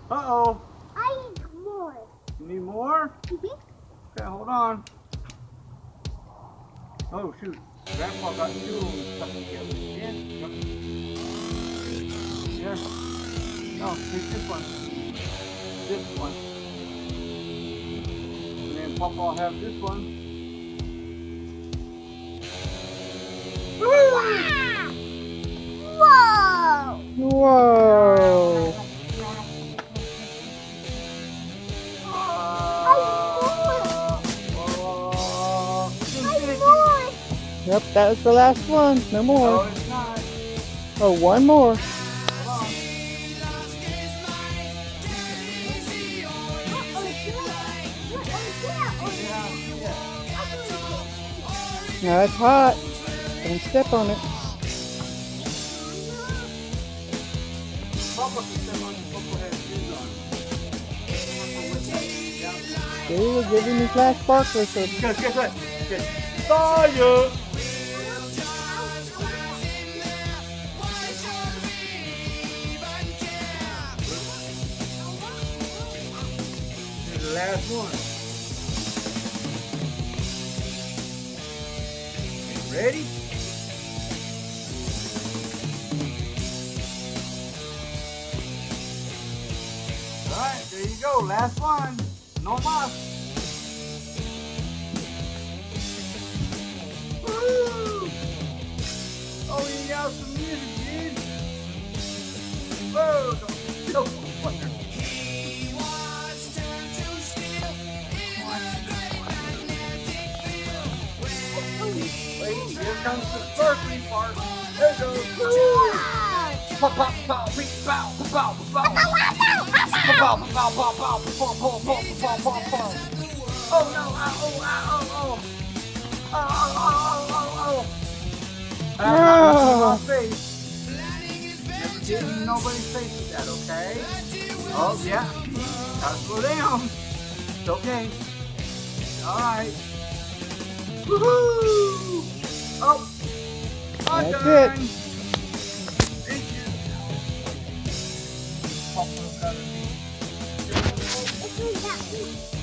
Uh-oh. I need more. You need more? Mm-hmm. Okay, hold on. Oh, shoot. Grandpa got two of them stuck together. Yeah. No, take this one. This one. And then Papa will have this one. Wow! Whoa! Whoa! Yep, that was the last one. No more. No, it's not. Oh, one more. Hold on. Now it's hot. Don't step on it. Papa can step on it. Papa has shoes on. See, we're giving these last sparklers. So Guess what? Fire! This is the last one. Okay, ready? Alright, there you go. Last one. No más. Woo! Oh, you got some music, dude. Whoa, don't kill the fire. Wait, here comes the sparkly part. There goes. Pop, pop, pop, beep, pow, pow, pow, pow, pow, pow, pow, pow, pow, pow, pow, pow, pow. Oh no! Oh! Oh! My face. Never get in nobody's face with that, okay? Oh yeah. Gotta slow down. It's okay. Alright. Woohoo! Oh! I'm That's done. it. Thank you. Pop, pop, pop, pop. It's that.